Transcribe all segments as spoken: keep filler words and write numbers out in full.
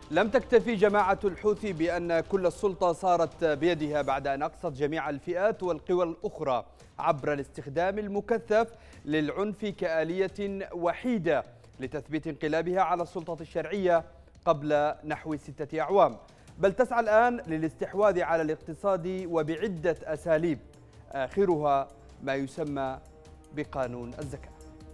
لم تكتفي جماعة الحوثي بأن كل السلطة صارت بيدها بعد أن أقصت جميع الفئات والقوى الأخرى عبر الاستخدام المكثف للعنف كآلية وحيدة لتثبيت انقلابها على السلطة الشرعية قبل نحو ستة أعوام، بل تسعى الآن للاستحواذ على الاقتصاد وبعدة أساليب، آخرها ما يسمى بقانون الزكاة.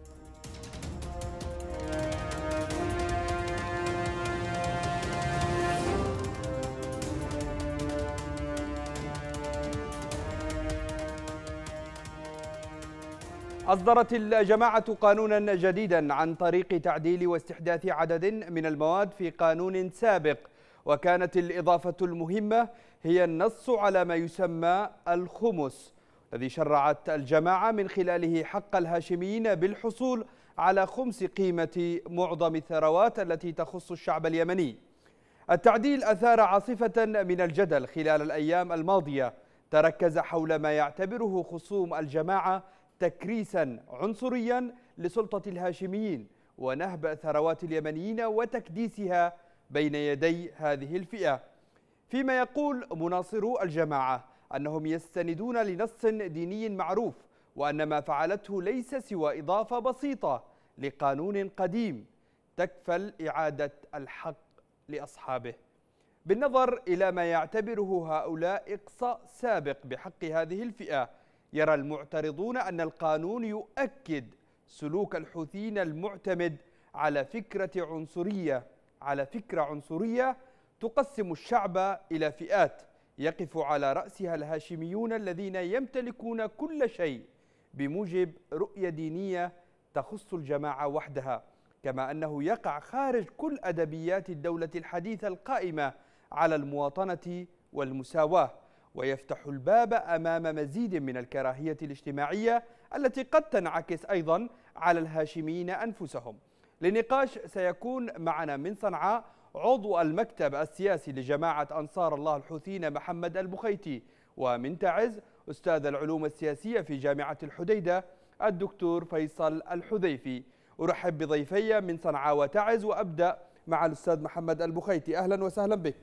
أصدرت الجماعة قانونا جديدا عن طريق تعديل واستحداث عدد من المواد في قانون سابق، وكانت الإضافة المهمة هي النص على ما يسمى الخمس الذي شرعت الجماعة من خلاله حق الهاشميين بالحصول على خمس قيمة معظم الثروات التي تخص الشعب اليمني. التعديل أثار عاصفة من الجدل خلال الأيام الماضية، تركز حول ما يعتبره خصوم الجماعة تكريسا عنصريا لسلطة الهاشميين ونهب ثروات اليمنيين وتكديسها بين يدي هذه الفئة، فيما يقول مناصرو الجماعة أنهم يستندون لنص ديني معروف، وأن ما فعلته ليس سوى إضافة بسيطة لقانون قديم تكفل إعادة الحق لأصحابه. بالنظر إلى ما يعتبره هؤلاء إقصاء سابق بحق هذه الفئة، يرى المعترضون أن القانون يؤكد سلوك الحوثيين المعتمد على فكرة عنصرية على فكرة عنصرية تقسم الشعب إلى فئات يقف على رأسها الهاشميون الذين يمتلكون كل شيء بموجب رؤية دينية تخص الجماعة وحدها، كما أنه يقع خارج كل أدبيات الدولة الحديثة القائمة على المواطنة والمساواة، ويفتح الباب أمام مزيد من الكراهية الاجتماعية التي قد تنعكس أيضا على الهاشميين أنفسهم. لنقاش سيكون معنا من صنعاء عضو المكتب السياسي لجماعة أنصار الله الحوثيين محمد البخيتي، ومن تعز أستاذ العلوم السياسية في جامعة الحديدة الدكتور فيصل الحذيفي. أرحب بضيفي من صنعاء وتعز، وأبدأ مع الأستاذ محمد البخيتي. أهلا وسهلا بك.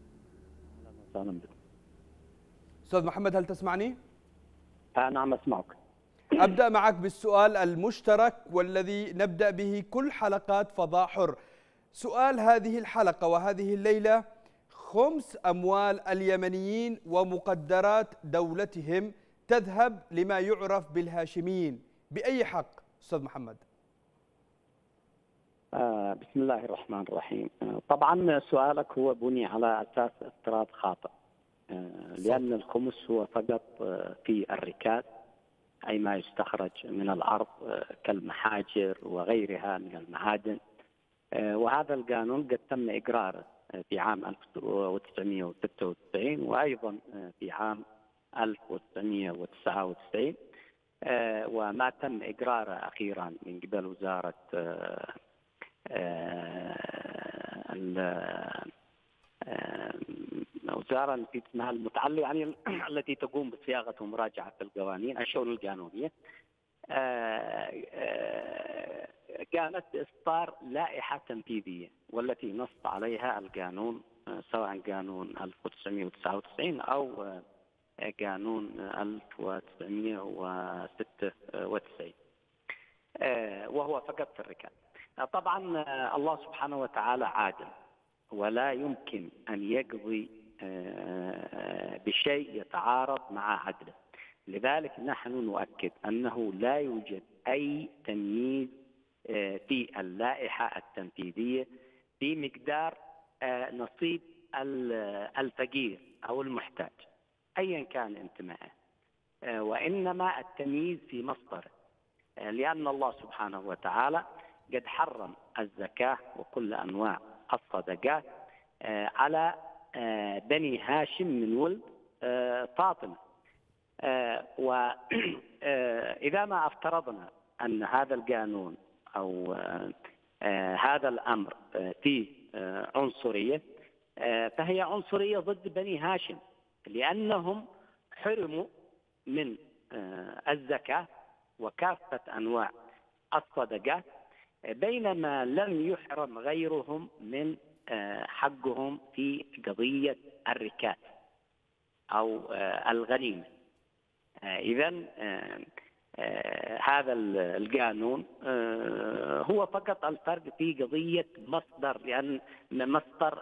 أهلا وسهلا بك أستاذ محمد، هل تسمعني؟ آه نعم أسمعك. أبدأ معك بالسؤال المشترك والذي نبدأ به كل حلقات فضاء حر. سؤال هذه الحلقة وهذه الليلة: خمس أموال اليمنيين ومقدرات دولتهم تذهب لما يعرف بالهاشميين، بأي حق أستاذ محمد؟ آه بسم الله الرحمن الرحيم. آه طبعا سؤالك هو بني على أساس افتراض خاطئ، آه لأن الخمس هو فقط آه في الركاز، أي ما يستخرج من الأرض آه كالمحاجر وغيرها من المعادن، آه وهذا القانون قد تم إقراره في عام ألف وتسعمئة وستة وتسعين وأيضا آه في عام ألف وتسعمئة وتسعة وتسعين، آه وما تم إقراره أخيرا من قبل وزارة آه الوزارة التي اسمها المتعلقة يعني التي تقوم بصياغة ومراجعة القوانين الشؤون القانونية، كانت إصدار لائحة تنفيذية والتي نص عليها القانون، سواء قانون ألف وتسعمئة وتسعة وتسعين أو قانون ألف وتسعمئة وستة وتسعين، وهو فقط في الركاز. طبعا الله سبحانه وتعالى عادل ولا يمكن أن يقضي بشيء يتعارض مع عدله، لذلك نحن نؤكد أنه لا يوجد أي تمييز في اللائحة التنفيذية في مقدار نصيب الفقير أو المحتاج أيا كان انتمائه، وإنما التمييز في مصدره، لأن الله سبحانه وتعالى قد حرم الزكاة وكل أنواع الصدقات على بني هاشم من ولد فاطمة. وإذا ما افترضنا أن هذا القانون أو هذا الأمر فيه عنصرية، فهي عنصرية ضد بني هاشم، لأنهم حرموا من الزكاة وكافة أنواع الصدقات، بينما لم يحرم غيرهم من حقهم في قضية الركاز أو الغنيمة. إذا هذا القانون هو فقط الفرق في قضية مصدر، لأن مصدر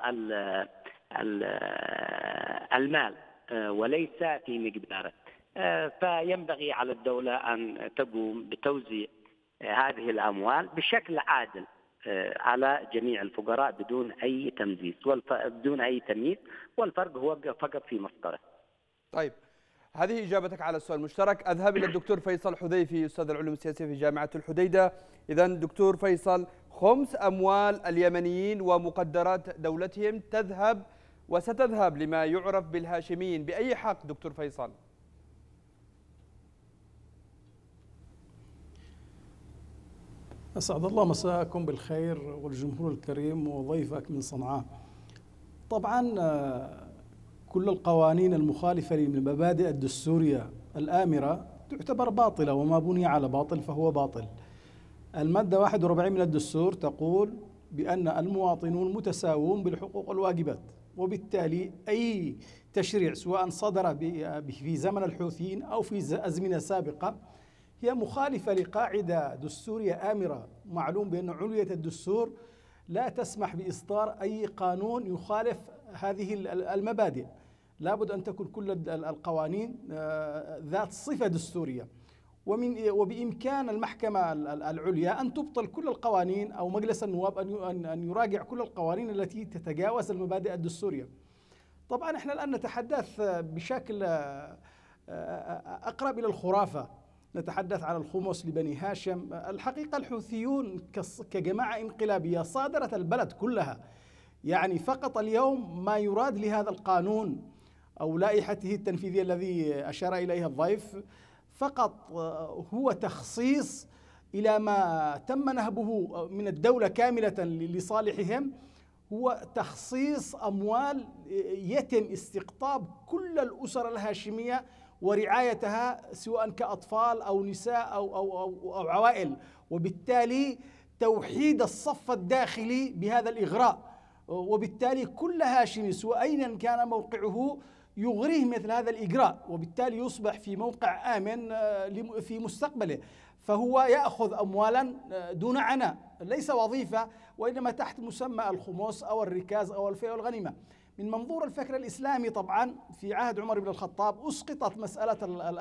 المال وليس في مقداره. فينبغي على الدولة أن تقوم بتوزيع هذه الأموال بشكل عادل على جميع الفقراء بدون أي تمييز بدون أي تمييز، والفرق هو فقط في مصدره. طيب، هذه إجابتك على السؤال المشترك. أذهب إلى الدكتور فيصل حذيفي أستاذ العلوم السياسية في جامعة الحديدة. إذا دكتور فيصل، خمس أموال اليمنيين ومقدرات دولتهم تذهب وستذهب لما يعرف بالهاشميين بأي حق دكتور فيصل؟ أسعد الله مساءكم بالخير والجمهور الكريم وضيفك من صنعاء. طبعا كل القوانين المخالفة للمبادئ الدستورية الآمرة تعتبر باطلة، وما بني على باطل فهو باطل. المادة واحد وأربعين من الدستور تقول بأن المواطنون متساوون بالحقوق والواجبات، وبالتالي أي تشريع سواء صدر في زمن الحوثيين أو في أزمنة سابقة هي مخالفة لقاعدة دستورية آمرة. معلوم بأن علية الدستور لا تسمح بإصدار أي قانون يخالف هذه المبادئ. لابد أن تكون كل القوانين ذات صفة دستورية، ومن وبإمكان المحكمة العليا أن تبطل كل القوانين، أو مجلس النواب أن يراجع كل القوانين التي تتجاوز المبادئ الدستورية. طبعا احنا الآن نتحدث بشكل أقرب إلى الخرافة، نتحدث عن الخمس لبني هاشم. الحقيقة الحوثيون كجماعة انقلابية صادرت البلد كلها، يعني فقط اليوم ما يراد لهذا القانون أو لائحته التنفيذية الذي أشار إليها الضيف فقط هو تخصيص إلى ما تم نهبه من الدولة كاملة لصالحهم، هو تخصيص أموال يتم استقطاب كل الأسر الهاشمية ورعايتها سواء كأطفال أو نساء أو, أو, أو, أو عوائل، وبالتالي توحيد الصف الداخلي بهذا الإغراء. وبالتالي كل هاشمي سواء أين كان موقعه يغريه مثل هذا الإجراء، وبالتالي يصبح في موقع آمن في مستقبله. فهو يأخذ أموالا دون عناء، ليس وظيفة، وإنما تحت مسمى الخمس أو الركاز أو الفيء والغنيمة. من منظور الفكر الإسلامي طبعا في عهد عمر بن الخطاب أسقطت مسألة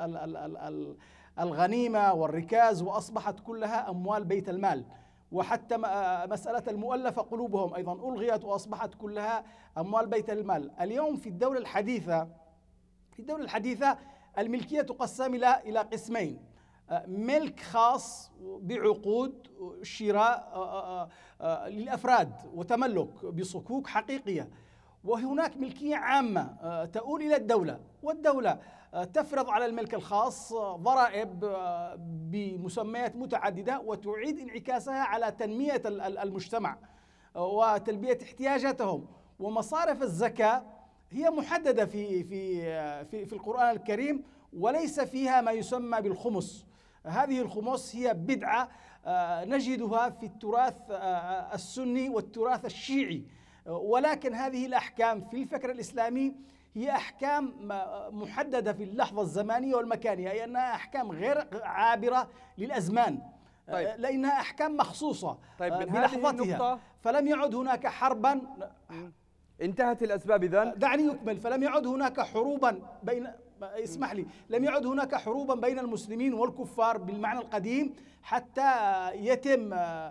الغنيمة والركاز وأصبحت كلها أموال بيت المال، وحتى مسألة المؤلفة قلوبهم أيضا ألغيت وأصبحت كلها أموال بيت المال. اليوم في الدولة الحديثة في الدولة الحديثة الملكية تقسم إلى إلى قسمين: ملك خاص بعقود شراء للأفراد وتملك بصكوك حقيقية، وهناك ملكية عامة تؤول إلى الدولة، والدولة تفرض على الملك الخاص ضرائب بمسميات متعددة وتعيد انعكاسها على تنمية المجتمع وتلبية احتياجاتهم. ومصارف الزكاة هي محددة في في في في القرآن الكريم، وليس فيها ما يسمى بالخمس. هذه الخمس هي بدعة نجدها في التراث السني والتراث الشيعي، ولكن هذه الأحكام في الفكر الإسلامي هي أحكام محددة في اللحظة الزمانية والمكانية، أي أنها أحكام غير عابرة للأزمان. طيب. لأنها أحكام مخصوصة طيب من بلحظتها، فلم يعد هناك حربا. انتهت الأسباب إذن؟ دعني يكمل. فلم يعد هناك حروبا بين اسمح لي لم يعد هناك حروبا بين المسلمين والكفار بالمعنى القديم حتى يتم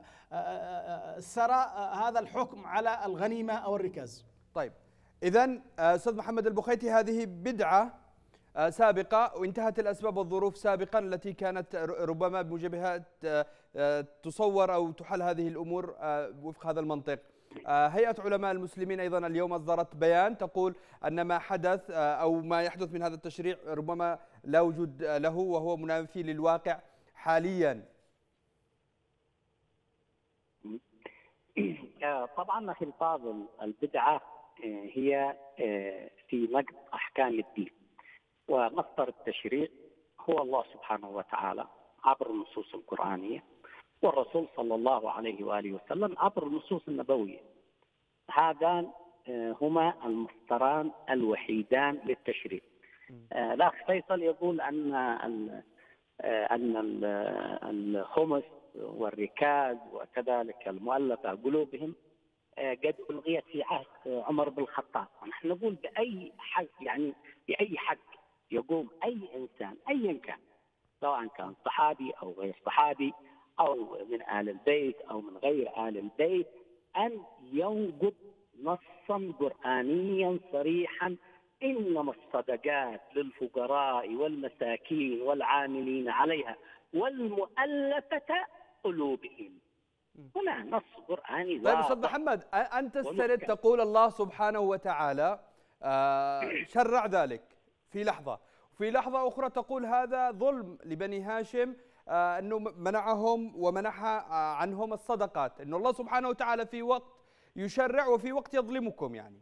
سراء هذا الحكم على الغنيمة أو الركاز. طيب إذن أستاذ محمد البخيتي، هذه بدعة سابقة وانتهت الأسباب والظروف سابقا التي كانت ربما بموجبها تصور أو تحل هذه الأمور وفق هذا المنطق. هيئة علماء المسلمين أيضا اليوم أصدرت بيان تقول أن ما حدث أو ما يحدث من هذا التشريع ربما لا وجود له وهو منافي للواقع حاليا. طبعا أخي الفاضل، البدعة هي في نقض أحكام الدين، ومصدر التشريع هو الله سبحانه وتعالى عبر النصوص القرآنية، والرسول صلى الله عليه وآله وسلم عبر النصوص النبوية. هذان هما المصدران الوحيدان للتشريع. الأخ فيصل يقول أن أن الخمس والركاز وكذلك المؤلفة قلوبهم قد ألغيت في عهد عمر بن الخطاب. نحن نقول بأي حق، يعني بأي حق يقوم أي إنسان أيا كان، سواء كان صحابي أو غير صحابي أو من آل البيت أو من غير آل البيت، أن ينقض نصا قرآنيا صريحا: إنما الصدقات للفقراء والمساكين والعاملين عليها والمؤلفة قلوبهم. هنا نص قرآني واضح. طيب أستاذ محمد، أنت تستند تقول الله سبحانه وتعالى شرع ذلك في لحظة، وفي لحظة أخرى تقول هذا ظلم لبني هاشم، أنه منعهم ومنح عنهم الصدقات، أنه الله سبحانه وتعالى في وقت يشرع وفي وقت يظلمكم، يعني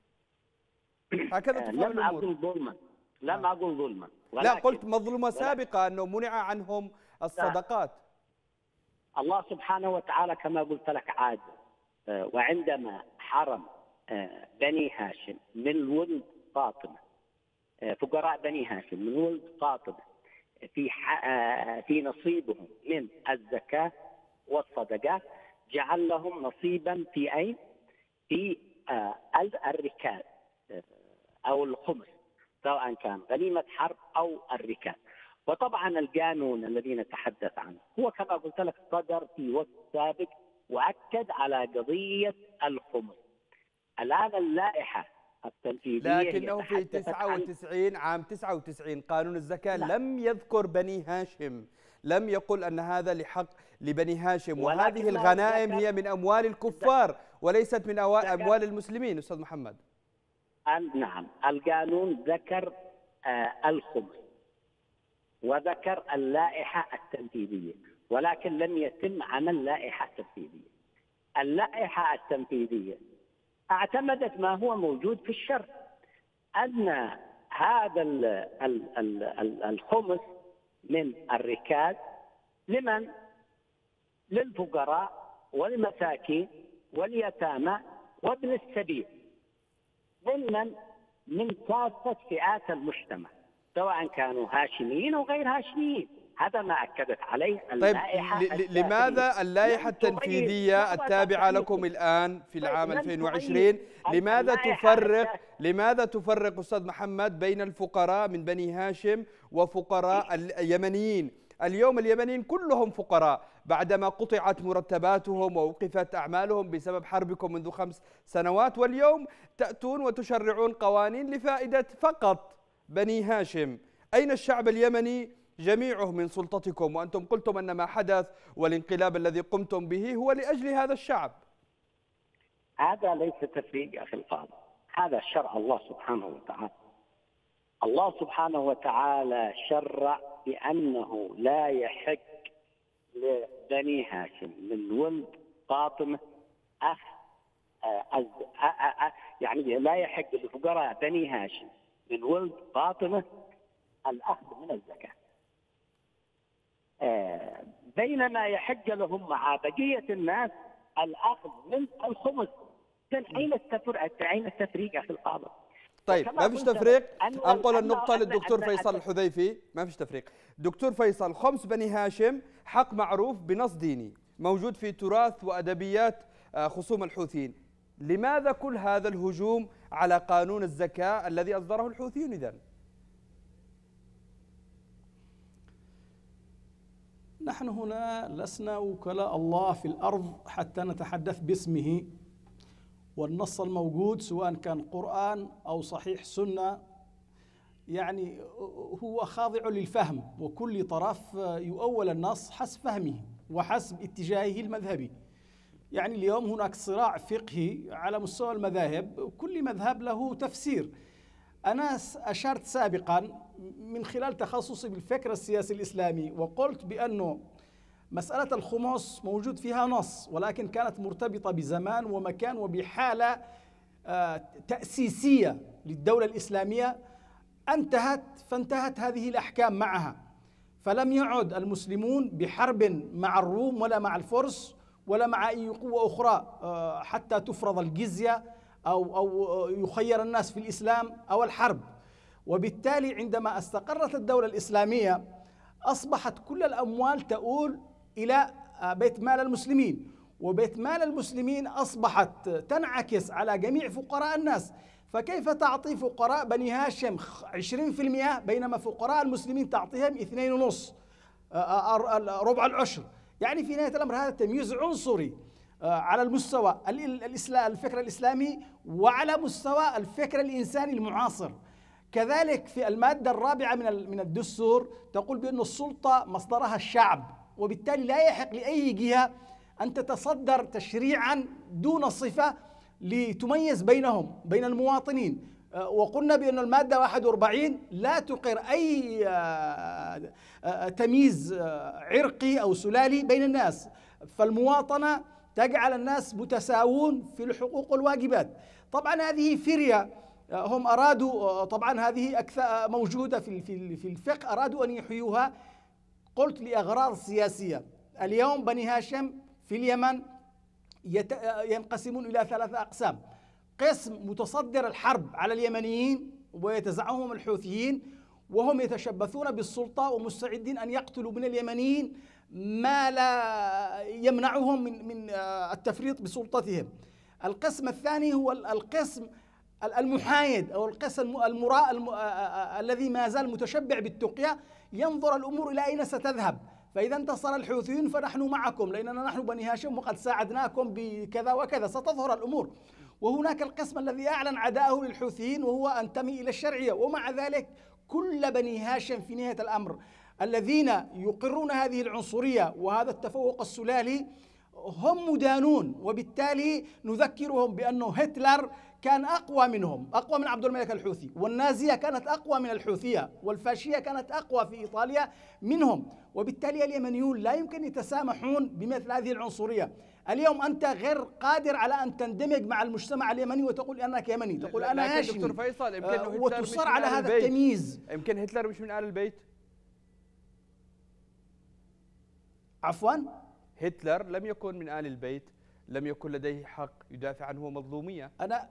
هكذا تفهم لم الأمور. أقول ظلما، لم أقول ظلما، لا، قلت مظلمة سابقة أنه منع عنهم الصدقات. الله سبحانه وتعالى كما قلت لك عاد، وعندما حرم بني هاشم من ولد فاطمة، فقراء بني هاشم من ولد فاطمة في في نصيبهم من الزكاة والصدقات، جعل لهم نصيبا في أين؟ في الركاز أو الخمس، سواء كان غنيمة حرب أو الركاز. وطبعا القانون الذي نتحدث عنه هو كما قلت لك صدر في وقت سابق وأكد على قضية الخمس. الآن اللائحة التنفيذية لكنه في تسعة وتسعين عام تسعة وتسعين قانون الزكاة لا. لم يذكر بني هاشم، لم يقل أن هذا لحق لبني هاشم، وهذه الغنائم هي من أموال الكفار وليست من أموال المسلمين. أستاذ محمد، نعم، القانون ذكر آه الخمس وذكر اللائحة التنفيذية، ولكن لم يتم عمل لائحة تنفيذية. اللائحة التنفيذية اعتمدت ما هو موجود في الشرع، أن هذا ال ال ال الخمس من الركاز لمن؟ للفقراء والمساكين واليتامى وابن السبيل، ضمن من كافة فئات المجتمع، سواء كانوا هاشميين أو غير هاشميين. هذا ما أكدت عليه اللائحة. طيب لماذا اللائحة التنفيذية التابعة لكم الآن في العام ألفين وعشرين لماذا تفرق لماذا تفرق أستاذ محمد بين الفقراء من بني هاشم وفقراء اليمنيين؟ اليوم اليمنيين كلهم فقراء بعدما قطعت مرتباتهم ووقفت أعمالهم بسبب حربكم منذ خمس سنوات، واليوم تأتون وتشرعون قوانين لفائدة فقط بني هاشم. أين الشعب اليمني جميعه من سلطتكم؟ وأنتم قلتم أن ما حدث والانقلاب الذي قمتم به هو لأجل هذا الشعب. هذا ليس تفريق أخي الفاضل، هذا شرع الله سبحانه وتعالى. الله سبحانه وتعالى شرع بأنه لا يحق لبني هاشم من ولد فاطمة أخ يعني لا يحق لفقراء بني هاشم من ولد فاطمة الأخذ من الزكاة، بينما يحق لهم مع بقية الناس الأخذ من الخمس. أين التفريق؟ أين التفريق أخي الفاضل؟ طيب ما فيش تفريق. أنقل النقطة للدكتور فيصل الحذيفي. ما فيش تفريق. دكتور فيصل، خمس بني هاشم حق معروف بنص ديني موجود في تراث وأدبيات خصوم الحوثيين، لماذا كل هذا الهجوم على قانون الزكاة الذي أصدره الحوثيون إذن؟ نحن هنا لسنا وكلاء الله في الأرض حتى نتحدث باسمه، والنص الموجود سواء كان قرآن أو صحيح سنة يعني هو خاضع للفهم، وكل طرف يؤول النص حسب فهمه وحسب اتجاهه المذهبي. يعني اليوم هناك صراع فقهي على مستوى المذاهب، كل مذهب له تفسير. أنا أشرت سابقا من خلال تخصصي بالفكر السياسي الإسلامي وقلت بأنه مسألة الخمس موجود فيها نص، ولكن كانت مرتبطة بزمان ومكان وبحالة تأسيسية للدولة الإسلامية انتهت، فانتهت هذه الأحكام معها، فلم يعد المسلمون بحرب مع الروم ولا مع الفرس ولا مع أي قوة أخرى حتى تفرض الجزية أو أو يخير الناس في الإسلام أو الحرب. وبالتالي عندما استقرت الدولة الإسلامية أصبحت كل الأموال تؤول إلى بيت مال المسلمين، وبيت مال المسلمين أصبحت تنعكس على جميع فقراء الناس. فكيف تعطي فقراء بني هاشم عشرين بالمئة بينما فقراء المسلمين تعطيهم اثنين ونص ربع العشر؟ يعني في نهاية الأمر هذا تمييز عنصري على المستوى الفكر الإسلامي وعلى مستوى الفكر الإنساني المعاصر. كذلك في المادة الرابعة من من الدستور تقول بأن السلطة مصدرها الشعب، وبالتالي لا يحق لأي جهة أن تتصدر تشريعا دون صفة لتميز بينهم بين المواطنين. وقلنا بأن المادة واحد وأربعين لا تقر أي تمييز عرقي أو سلالي بين الناس، فالمواطنة تجعل الناس متساوون في الحقوق والواجبات. طبعا هذه فرية هم أرادوا، طبعا هذه أكثر موجودة في في الفقه، أرادوا أن يحيوها قلت لأغراض سياسية. اليوم بني هاشم في اليمن ينقسمون إلى ثلاثة أقسام: قسم متصدر الحرب على اليمنيين ويتزعمهم الحوثيين، وهم يتشبثون بالسلطة ومستعدين أن يقتلوا من اليمنيين ما لا يمنعهم من من التفريط بسلطتهم. القسم الثاني هو القسم المحايد أو القسم المراء الم... الذي ما زال متشبع بالتقية، ينظر الأمور إلى أين ستذهب، فإذا انتصر الحوثيون فنحن معكم لأننا نحن بني هاشم وقد ساعدناكم بكذا وكذا، ستظهر الأمور. وهناك القسم الذي أعلن عداءه للحوثيين وهو أنتمي إلى الشرعية، ومع ذلك كل بني هاشم في نهاية الأمر الذين يقرون هذه العنصرية وهذا التفوق السلالي هم مدانون. وبالتالي نذكرهم بأنه هتلر كان أقوى منهم، أقوى من عبد الملك الحوثي، والنازية كانت أقوى من الحوثية، والفاشية كانت أقوى في إيطاليا منهم. وبالتالي اليمنيون لا يمكن يتسامحون بمثل هذه العنصرية. اليوم أنت غير قادر على أن تندمج مع المجتمع اليمني وتقول أنك يمني، تقول أنا هاشمي. دكتور فيصل يمكن آه وتصر على هذا التمييز. يمكن هتلر مش من آل البيت. عفوا، هتلر لم يكن من آل البيت، لم يكن لديه حق يدافع عنه مظلومية. أنا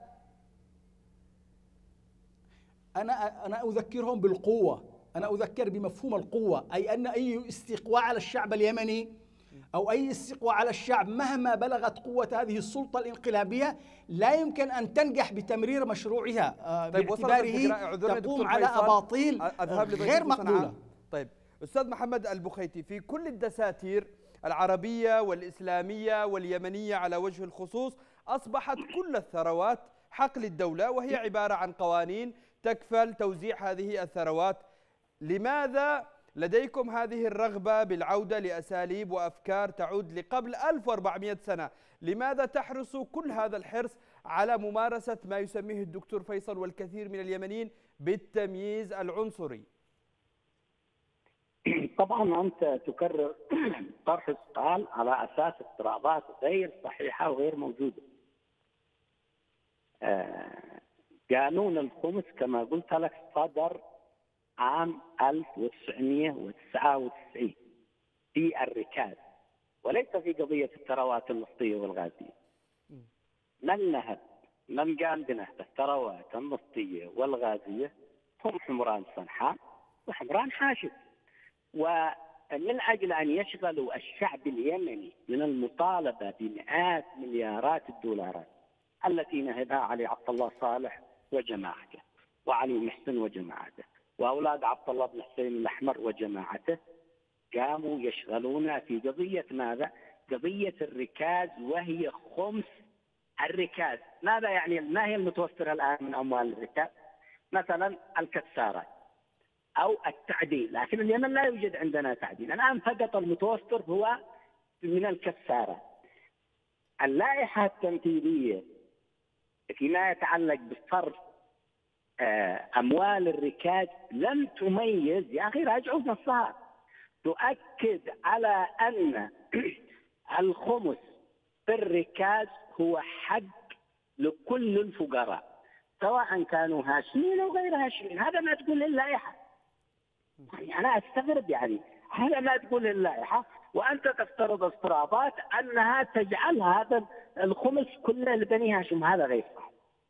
أنا أنا أذكرهم بالقوة، أنا أذكر بمفهوم القوة، أي أن أي استقواء على الشعب اليمني أو أي استقواء على الشعب مهما بلغت قوة هذه السلطة الانقلابية لا يمكن أن تنجح بتمرير مشروعها طيب باعتباره تقوم على أباطيل غير مقبولة. طيب أستاذ محمد البخيتي، في كل الدساتير العربية والإسلامية واليمنية على وجه الخصوص أصبحت كل الثروات حق للدولة، وهي عبارة عن قوانين تكفل توزيع هذه الثروات. لماذا لديكم هذه الرغبة بالعودة لأساليب وأفكار تعود لقبل ألف وأربعمئة سنة؟ لماذا تحرصوا كل هذا الحرص على ممارسة ما يسميه الدكتور فيصل والكثير من اليمنيين بالتمييز العنصري؟ طبعا أنت تكرر طرح السؤال على أساس افتراضات غير صحيحة وغير موجودة. قانون الخمس كما قلت لك صدر عام ألف وتسعمئة وتسعة وتسعين في الركاز، وليس في قضية الثروات النفطية والغازية. من نهب من قام بنهب الثروات النفطية والغازية هم حمران صنحاء وحمران حاشد، ومن أجل أن يشغلوا الشعب اليمني من المطالبة بمئات مليارات الدولارات التي نهبها علي عبد الله صالح وجماعته وعلي محسن وجماعته وأولاد عبد الله بن حسين الأحمر وجماعته، قاموا يشغلون في قضية ماذا؟ قضية الركاز، وهي خمس الركاز. ماذا يعني؟ ما هي المتوفرة الآن من أموال الركاز؟ مثلا الكسارات أو التعدين، لكن اليمن لا يوجد عندنا تعدين الآن، فقط المتوفر هو من الكسارات. اللائحة التنفيذية فيما يتعلق بصرف أموال الركاز لم تميز، يا أخي راجعوا نصها، تؤكد على أن الخمس في الركاز هو حق لكل الفقراء سواء كانوا هاشمين أو غير هاشمين. هذا ما تقول اللائحة، يعني أنا أستغرب، يعني هذا ما تقول اللائحة وأنت تفترض افتراضات أنها تجعل هذا الخمس كله لبني هاشم. هذا غير صح.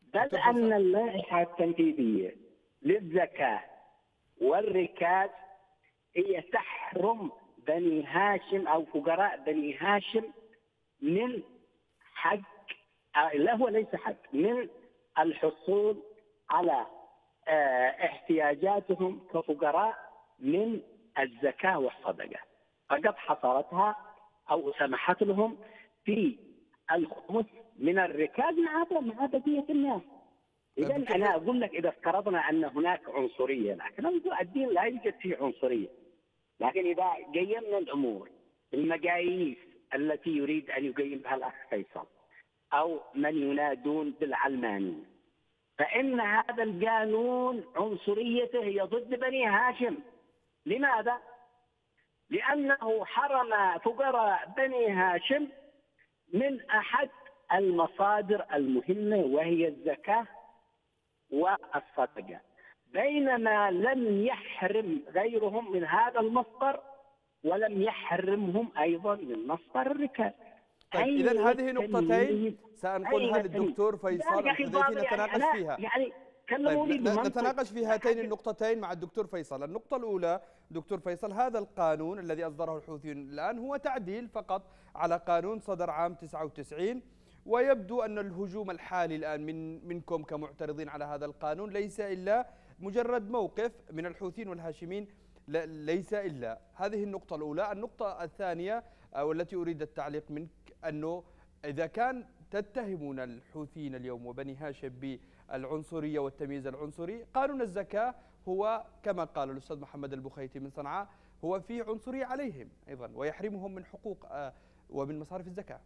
بل أن اللائحة التنفيذية للزكاة والركاز هي تحرم بني هاشم أو فقراء بني هاشم من حق، لا هو ليس حق، من الحصول على احتياجاتهم كفقراء من الزكاة والصدقة، فقد حصرتها أو سمحت لهم في الخمس من الركاز مع مع بقية الناس. إذا أنا أقول لك إذا افترضنا أن هناك عنصرية، لكن الدين لا يوجد فيه عنصرية، لكن إذا قيمنا الأمور المقاييس التي يريد أن يقيمها الأخ فيصل أو من ينادون بالعلمانية، فإن هذا القانون عنصريته هي ضد بني هاشم. لماذا؟ لأنه حرم فقراء بني هاشم من أحد المصادر المهمة وهي الزكاة والصدقة، بينما لم يحرم غيرهم من هذا المصدر ولم يحرمهم أيضا من مصدر الركاز. طيب إذن هذه نقطتين سأنقلها للدكتور فيصل الحذيفي نتناقش فيها. يعني طيب نتناقش في هاتين النقطتين مع الدكتور فيصل. النقطة الأولى دكتور فيصل، هذا القانون الذي أصدره الحوثيون الآن هو تعديل فقط على قانون صدر عام تسعة وتسعين، ويبدو أن الهجوم الحالي الآن من منكم كمعترضين على هذا القانون ليس إلا مجرد موقف من الحوثيين والهاشمين، ليس إلا. هذه النقطة الأولى. النقطة الثانية والتي أريد التعليق منك أنه إذا كان تتهمون الحوثيين اليوم وبني هاشم بالعنصرية والتمييز العنصري، قانون الزكاة هو كما قال الأستاذ محمد البخيتي من صنعاء هو في عنصرية عليهم أيضا ويحرمهم من حقوق ومن مصارف الزكاة.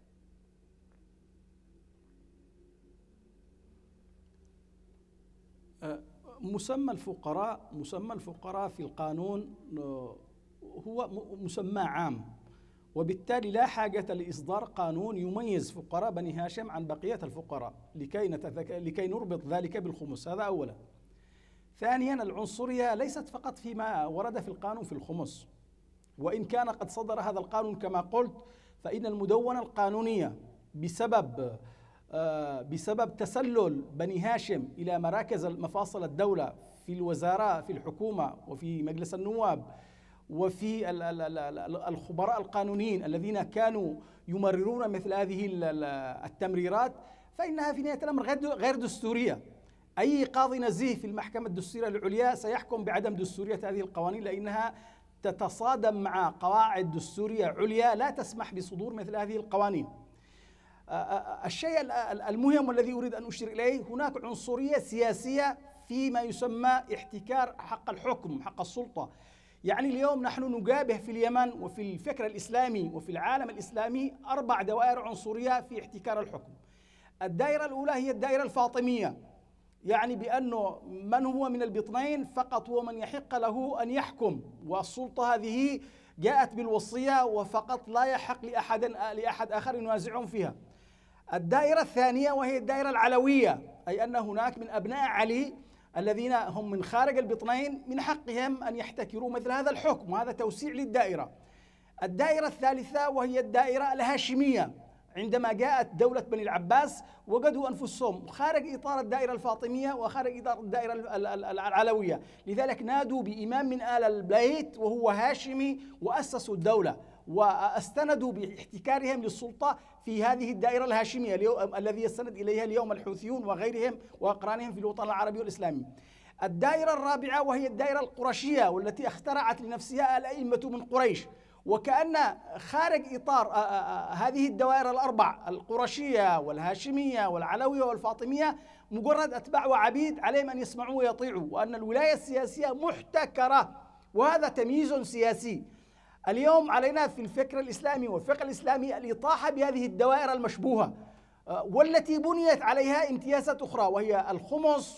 مسمى الفقراء مسمى الفقراء في القانون هو مسمى عام، وبالتالي لا حاجة لإصدار قانون يميز فقراء بني هاشم عن بقية الفقراء لكي نتذك... لكي نربط ذلك بالخمس. هذا أولا. ثانيا، العنصرية ليست فقط فيما ورد في القانون في الخمس، وإن كان قد صدر هذا القانون كما قلت، فإن المدونة القانونية بسبب بسبب تسلل بني هاشم إلى مراكز مفاصل الدولة في الوزارة في الحكومة وفي مجلس النواب وفي الخبراء القانونيين الذين كانوا يمررون مثل هذه التمريرات، فإنها في نهاية الأمر غير دستورية. أي قاضي نزيه في المحكمة الدستورية العليا سيحكم بعدم دستورية هذه القوانين، لأنها تتصادم مع قواعد دستورية عليا لا تسمح بصدور مثل هذه القوانين. الشيء المهم والذي أريد أن أشير إليه، هناك عنصرية سياسية فيما يسمى احتكار حق الحكم، حق السلطة. يعني اليوم نحن نجابه في اليمن وفي الفكر الإسلامي وفي العالم الإسلامي أربع دوائر عنصرية في احتكار الحكم. الدائرة الأولى هي الدائرة الفاطمية، يعني بأنه من هو من البطنين فقط هو من يحق له أن يحكم، والسلطة هذه جاءت بالوصية وفقط لا يحق لأحد لأحد آخر ينازعهم فيها. الدائرة الثانية وهي الدائرة العلوية، أي أن هناك من أبناء علي الذين هم من خارج البطنين من حقهم أن يحتكروا مثل هذا الحكم، وهذا توسيع للدائرة. الدائرة الثالثة وهي الدائرة الهاشمية، عندما جاءت دولة بني العباس وجدوا أنفسهم خارج إطار الدائرة الفاطمية وخارج إطار الدائرة العلوية، لذلك نادوا بإمام من آل البيت وهو هاشمي وأسسوا الدولة واستندوا باحتكارهم للسلطة في هذه الدائرة الهاشمية الذي يستند إليها اليوم الحوثيون وغيرهم وأقرانهم في الوطن العربي والإسلامي. الدائرة الرابعة وهي الدائرة القرشية، والتي اخترعت لنفسها الأئمة من قريش، وكأن خارج إطار هذه الدوائر الأربع القرشية والهاشمية والعلوية والفاطمية مجرد أتباع وعبيد عليهم أن يسمعوا ويطيعوا، وأن الولاية السياسية محتكرة، وهذا تمييز سياسي. اليوم علينا في الفكر الإسلامي والفقه الإسلامي الإطاحة بهذه الدوائر المشبوهة والتي بنيت عليها امتيازات أخرى، وهي الخمس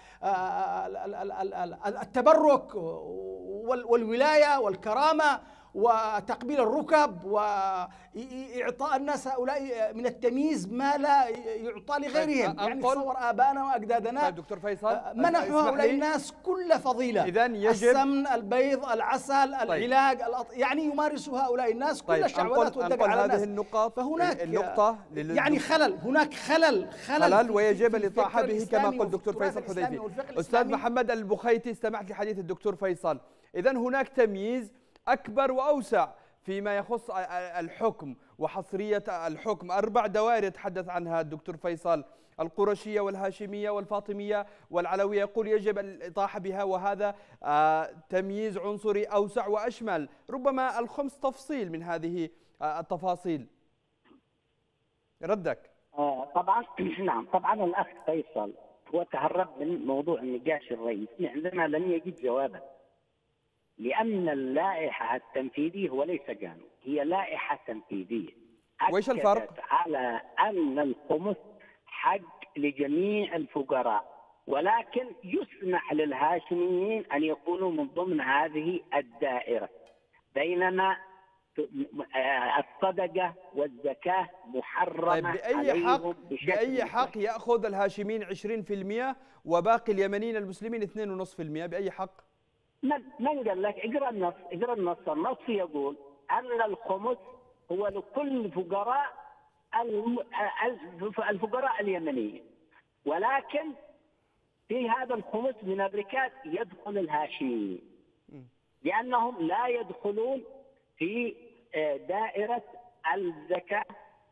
والتبرك والولاية والكرامة وتقبيل الركب وإعطاء الناس هؤلاء من التمييز ما لا يعطى لغيرهم. يعني تصور آبائنا وأجدادنا طيب دكتور فيصل منحوا هؤلاء الناس كل فضيلة، إذن يجب السمن، البيض، العسل، طيب العلاج، الأط... يعني يمارس هؤلاء الناس كل طيب الشعوذات والدجل على الناس. هذه النقاط فهناك النقطة يعني خلل، هناك خلل خلل, خلل ويجب الإطاحة به كما قال الدكتور فيصل حذيفي. أستاذ محمد البخيتي، استمعت لحديث الدكتور فيصل، إذن هناك تمييز أكبر وأوسع فيما يخص الحكم وحصرية الحكم. أربع دوائر يتحدث عنها الدكتور فيصل: القرشية والهاشمية والفاطمية والعلوية، يقول يجب الإطاحة بها، وهذا تمييز عنصري أوسع وأشمل. ربما الخمس تفصيل من هذه التفاصيل، ردك. آه طبعا نعم طبعا الأخ فيصل هو تهرب من موضوع النقاش الرئيسي عندما لم يجد جوابا، لأن اللائحة التنفيذية هو ليس قانون، هي لائحة تنفيذية. وإيش الفرق؟ على أن الخمس حق لجميع الفقراء، ولكن يسمح للهاشميين أن يكونوا من ضمن هذه الدائرة، بينما الصدقة والزكاة محرمة. طيب بأي حق بأي حق يأخذ الهاشميين عشرين بالمئة وباقي اليمنيين المسلمين اثنين فاصلة خمسة بالمئة؟ بأي حق؟ من من قال لك؟ اقرا النص، اقرا النص، النص يقول أن الخمس هو لكل فقراء الفقراء اليمنيين، ولكن في هذا الخمس من الركاز يدخل الهاشميين لأنهم لا يدخلون في دائرة الزكاة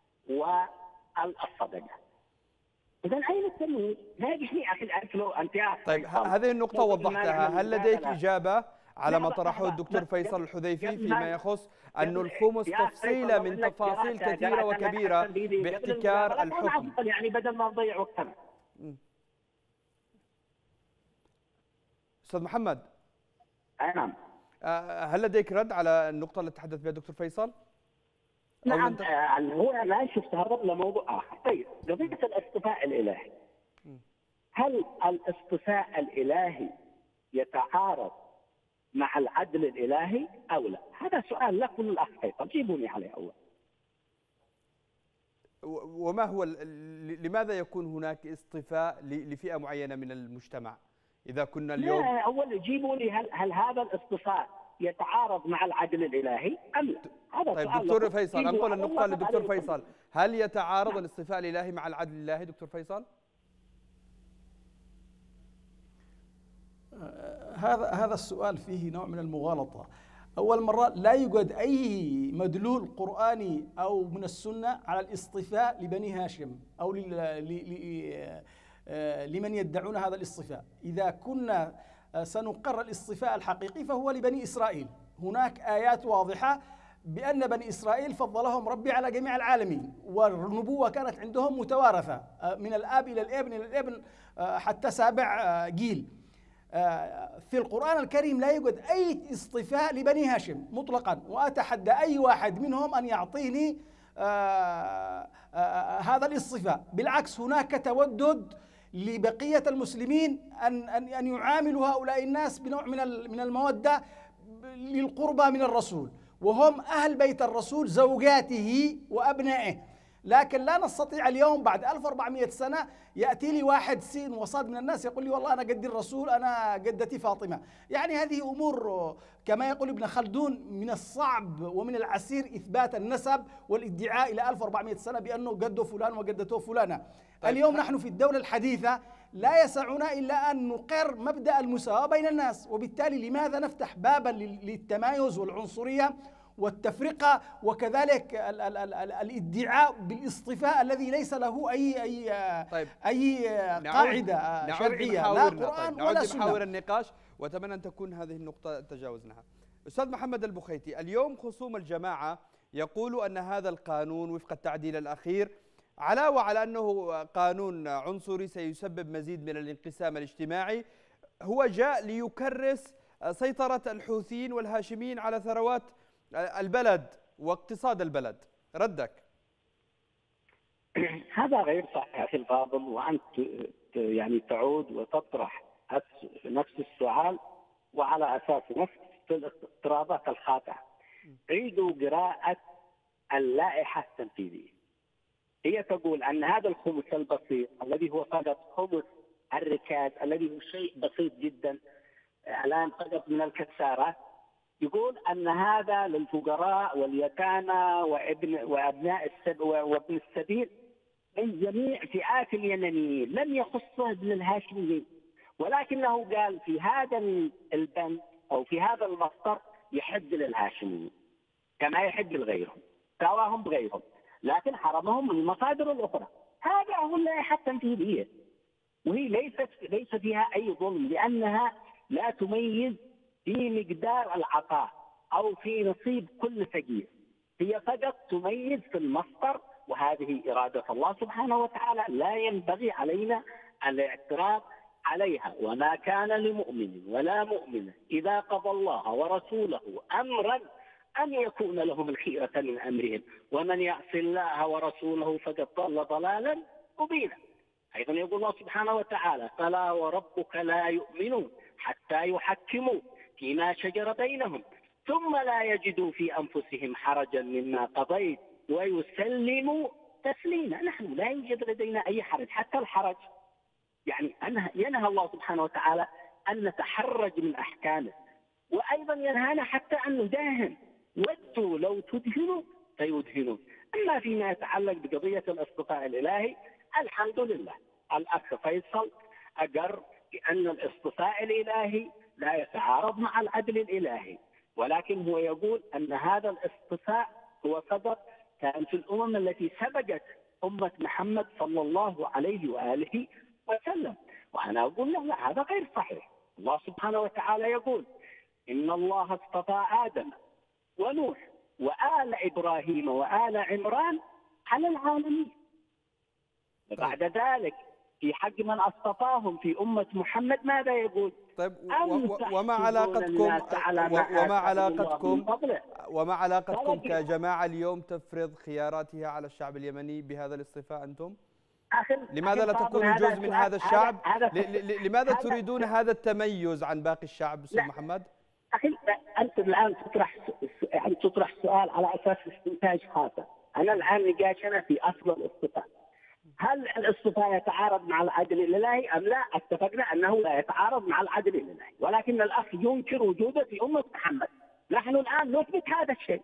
والصدقة. إذا أين التمييز؟ لا يجي أخي أعرف لو أنت. طيب هذه النقطة وضحتها، هل لديك إجابة على ما طرحه الدكتور فيصل الحذيفي فيما يخص أن الخمس تفصيلة من تفاصيل كثيرة وكبيرة باحتكار الحكم؟ يعني بدل ما نضيع وقتنا. أستاذ محمد. نعم. هل لديك رد على النقطة اللي تحدث بها الدكتور فيصل؟ نعم. هو الآن شوف تهرب لموضوع آخر. طيب قضية الاصطفاء الإلهي، هل الاصطفاء الإلهي يتعارض مع العدل الإلهي أو لا؟ هذا سؤال لكم الأخ فيصل، جيبوني عليه أول. وما هو لماذا يكون هناك اصطفاء لفئة معينة من المجتمع؟ إذا كنا اليوم لا أول جيبوا لي هل هل هذا الاصطفاء يتعارض مع العدل الإلهي أم لا؟ هذا طيب دكتور فيصل، أنقل النقطة للدكتور فيصل، هل يتعارض الاصطفاء الإلهي مع العدل الإلهي دكتور فيصل؟ هذا هذا السؤال فيه نوع من المغالطة. أول مرة لا يوجد أي مدلول قرآني أو من السنة على الاصطفاء لبني هاشم أو لمن يدعون هذا الاصطفاء. إذا كنا سنقر الاصطفاء الحقيقي فهو لبني إسرائيل. هناك آيات واضحة بأن بني إسرائيل فضلهم ربي على جميع العالمين، والنبوة كانت عندهم متوارثة من الآب إلى الابن إلى الابن حتى سابع جيل. في القرآن الكريم لا يوجد أي اصطفاء لبني هاشم مطلقا، وأتحدى أي واحد منهم أن يعطيني هذا الاصطفاء. بالعكس هناك تودد لبقية المسلمين أن أن أن يعاملوا هؤلاء الناس بنوع من من المودة للقربى من الرسول، وهم أهل بيت الرسول زوجاته وأبنائه. لكن لا نستطيع اليوم بعد ألف وأربعمئة سنة يأتي لي واحد سين وصاد من الناس يقول لي والله أنا قد الرسول، أنا قدتي فاطمة. يعني هذه أمور كما يقول ابن خلدون من الصعب ومن العسير إثبات النسب والادعاء إلى ألف وأربعمئة سنة بأنه قدوا فلان وقدته فلانة. طيب. اليوم نحن في الدولة الحديثة لا يسعنا إلا أن نقر مبدأ المساواة بين الناس، وبالتالي لماذا نفتح بابا للتمايز والعنصرية والتفرقة وكذلك ال ال ال ال الادعاء بالاصطفاء الذي ليس له أي أي طيب. أي قاعدة نعود شرعية لا قرآن طيب. ولا سنة. محاور النقاش، وأتمنى أن تكون هذه النقطة تجاوزناها. أستاذ محمد البخيتي، اليوم خصوم الجماعة يقولوا أن هذا القانون وفق التعديل الأخير علاوة على أنه قانون عنصري سيسبب مزيد من الانقسام الاجتماعي، هو جاء ليكرس سيطرة الحوثيين والهاشميين على ثروات البلد واقتصاد البلد. ردك؟ هذا غير صحيح أخي الفاضل، وأنت يعني تعود وتطرح نفس السؤال وعلى أساس نفس الافتراضات الخاطئة. عيدوا قراءة اللائحة التنفيذية. هي تقول أن هذا الخمس البسيط الذي هو فقط خمس الركاز، الذي هو شيء بسيط جدا الآن فقط من الكسارة، يقول أن هذا للفقراء واليتامى وابن وأبناء السب وابن السبيل من جميع فئات اليمنيين، لم يخصه ابن الهاشميين، ولكنه قال في هذا البند أو في هذا المصدر يحد للهاشميين كما يحد لغيرهم، سواهم بغيرهم، لكن حرمهم من المصادر الأخرى. هذا هو اللائحة التنفيذية، وهي ليست ليس فيها أي ظلم، لأنها لا تميز في مقدار العطاء أو في نصيب كل فقير، هي فقط تميز في المصدر، وهذه إرادة الله سبحانه وتعالى لا ينبغي علينا الاعتراض عليها. وما كان لمؤمن ولا مؤمنة إذا قضى الله ورسوله أمرا أن يكون لهم الخيرة من أمرهم ومن يعص الله ورسوله فقد ضل ضلالا مبينا. أيضا يقول الله سبحانه وتعالى: فلا وربك لا يؤمنون حتى يحكموا فيما شجر بينهم ثم لا يجدوا في أنفسهم حرجا مما قضيت ويسلموا تسليما. نحن لا يوجد لدينا أي حرج، حتى الحرج يعني ينهى الله سبحانه وتعالى أن نتحرج من أحكامه، وأيضا ينهانا حتى أن نداهن، ودوا لو تدهنوا فيدهنون. أما فيما يتعلق بقضية الاصطفاء الإلهي، الحمد لله الأخ فيصل أقر بأن الاصطفاء الإلهي لا يتعارض مع العدل الإلهي، ولكن هو يقول أن هذا الاصطفاء هو فقط كان في الأمم التي سبقت أمة محمد صلى الله عليه وآله وسلم. وأنا أقول له لا، هذا غير صحيح. الله سبحانه وتعالى يقول: إن الله اصطفى آدم ونوح وآل إبراهيم وآل عمران على العالمين. وبعد ذلك في حق من اصطفاهم في أمة محمد ماذا يقول؟ طيب وما علاقتكم وما علاقتكم وما علاقتكم كجماعة اليوم تفرض خياراتها على الشعب اليمني بهذا الاصطفاء أنتم؟ لماذا لا تكونوا جزء من هذا الشعب؟ لماذا تريدون هذا التميز عن باقي الشعب أستاذ محمد؟ أخي أنت الآن تطرح يعني تطرح سؤال على أساس استنتاج خاطئ. أنا الآن نقاشنا في أصل الاصطفاء. هل الاصطفاء يتعارض مع العدل الإلهي أم لا؟ اتفقنا أنه لا يتعارض مع العدل الإلهي، ولكن الأخ ينكر وجوده في أمة محمد. نحن الآن نثبت هذا الشيء.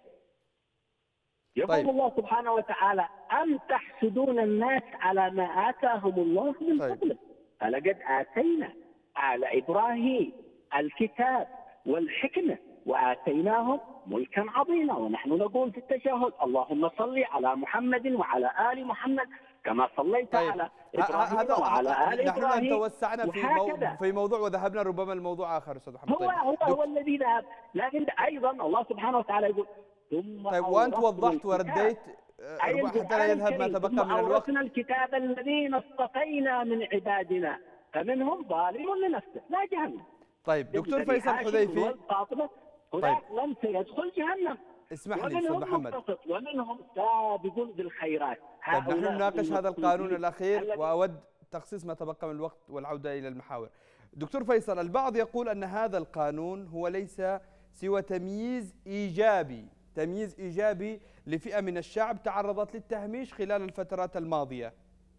يقول طيب. الله سبحانه وتعالى: أم تحسدون الناس على ما آتاهم الله من فضله طيب. فلقد آتينا آل إبراهيم الكتاب والحكمة وآتيناهم ملكا عظيما. ونحن نقول في التشهد: اللهم صل على محمد وعلى آل محمد كما صليت طيب. على إبراهيم هذا وعلى آل نحن إبراهيم. نحن توسعنا في مو... في موضوع وذهبنا ربما الموضوع آخر أستاذ محمد. هو طيب. هو, هو الذي ذهب، لكن أيضا الله سبحانه وتعالى يقول: ثم طيب وأنت وضحت ورديت حتى لا يذهب ما تبقى من الوقت. أورثنا الكتاب الذين اصطفينا من عبادنا فمنهم ظالم لنفسه لا جهنم. طيب دكتور فيصل حذيفي، هناك من سيدخل جهنم. اسمح لي أستاذ محمد. ومنهم سابق بالخيرات. طيب نحن نناقش هذا القانون الأخير وأود تخصيص ما تبقى من الوقت والعودة إلى المحاور. دكتور فيصل، البعض يقول أن هذا القانون هو ليس سوى تمييز إيجابي تمييز إيجابي لفئة من الشعب تعرضت للتهميش خلال الفترات الماضية.